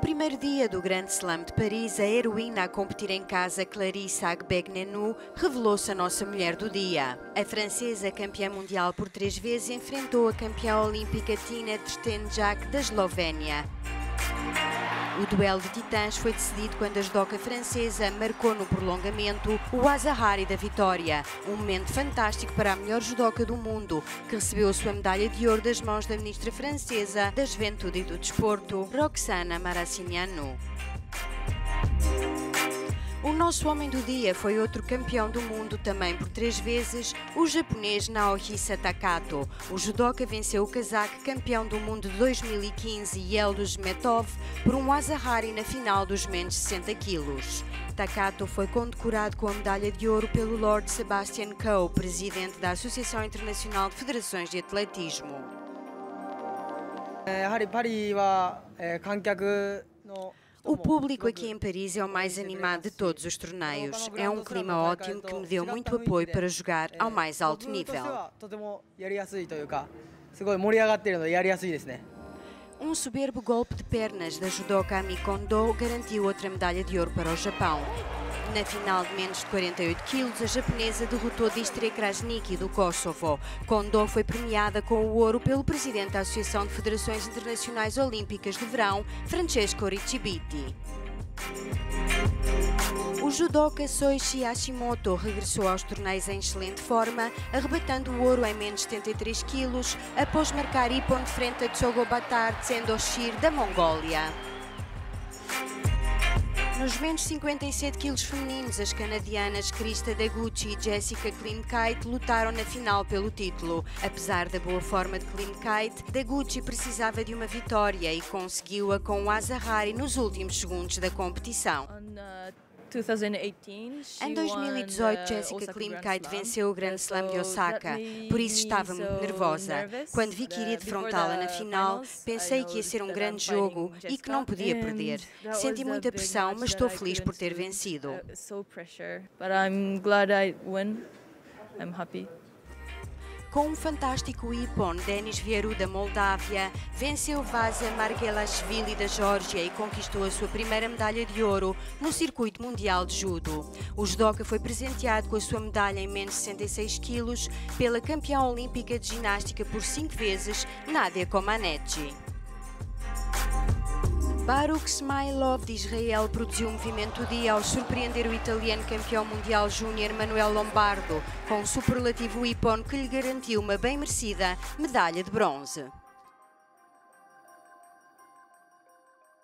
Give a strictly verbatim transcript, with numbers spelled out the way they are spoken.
primeiro dia do Grande Slam de Paris, a heroína a competir em casa, Clarissa Agbenienou, revelou-se a nossa mulher do dia. A francesa, campeã mundial por três vezes, enfrentou a campeã olímpica Tina Trstenjak da Eslovénia. O duelo de titãs foi decidido quando a judoca francesa marcou no prolongamento o Azahari da vitória. Um momento fantástico para a melhor judoca do mundo, que recebeu a sua medalha de ouro das mãos da ministra francesa da Juventude e do Desporto, Roxana Maracineanu. O nosso homem do dia foi outro campeão do mundo, também por três vezes, o japonês Naohisa Takato. O judoca venceu o cazaque campeão do mundo de dois mil e quinze, Yeldus Metov, por um Azahari na final dos menos sessenta quilos. Takato foi condecorado com a medalha de ouro pelo Lord Sebastian Coe, presidente da Associação Internacional de Federações de Atletismo. O público aqui em Paris é o mais animado de todos os torneios. É um clima ótimo que me deu muito apoio para jogar ao mais alto nível. Um soberbo golpe de pernas da judoca Ami Kondo garantiu outra medalha de ouro para o Japão. Na final de menos de quarenta e oito quilos, a japonesa derrotou Distre Krasniki do Kosovo. Kondo foi premiada com o ouro pelo presidente da Associação de Federações Internacionais Olímpicas de Verão, Francesco Riccibiti. O judoca Soichi Hashimoto regressou aos torneios em excelente forma, arrebatando o ouro em menos de setenta e três quilos, após marcar ippon de frente a Tsogobatar Tsendoshir da Mongólia. Nos menos cinquenta e sete quilos femininos, as canadianas Krista Deguchi e Jessica Klimkait lutaram na final pelo título. Apesar da boa forma de Klimkait, Deguchi precisava de uma vitória e conseguiu-a com o Azahari nos últimos segundos da competição. Em dois mil e dezoito, Jessica Klimkait venceu o Grande Slam de Osaka, por isso estava muito nervosa. Quando vi que iria defrontá-la na final, pensei que ia ser um grande jogo e que não podia perder. Senti muita pressão, mas estou feliz por ter vencido. Com um fantástico ippon, Denis Vieru da Moldávia venceu Vasia Margelashvili da Geórgia e conquistou a sua primeira medalha de ouro no circuito mundial de judo. O judoca foi presenteado com a sua medalha em menos de sessenta e seis quilos pela campeã olímpica de ginástica por cinco vezes, Nadia Comaneci. Baruch Smailov de Israel produziu um movimento do dia ao surpreender o italiano campeão mundial júnior Manuel Lombardo com um superlativo ippon que lhe garantiu uma bem merecida medalha de bronze.